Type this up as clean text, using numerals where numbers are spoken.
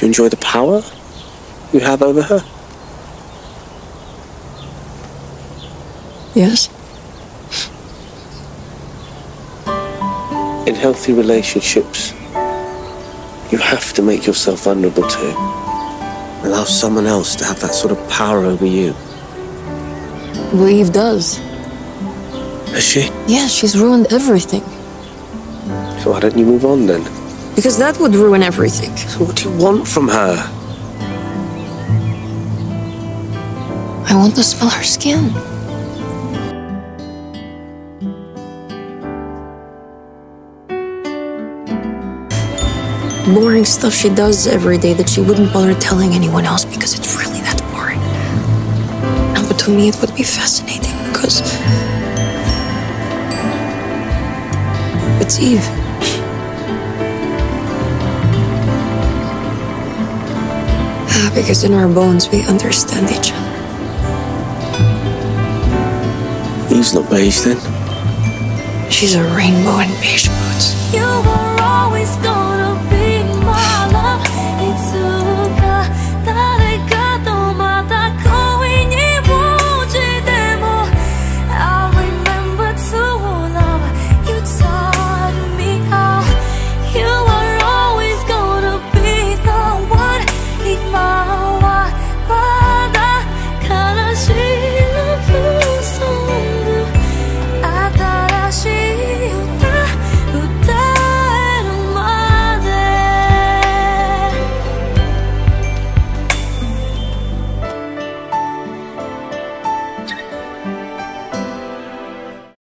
Do you enjoy the power you have over her? Yes. In healthy relationships, you have to make yourself vulnerable too. Allow someone else to have that sort of power over you. Well, Eve does. Has she? Yeah, she's ruined everything. So why don't you move on then? Because that would ruin everything. So what do you want from her? I want to smell her skin. Boring stuff she does every day that she wouldn't bother telling anyone else because it's really that boring. And but to me it would be fascinating because it's Eve. Because in our bones we understand each other. Eve's not beige then. She's a rainbow in beige boots.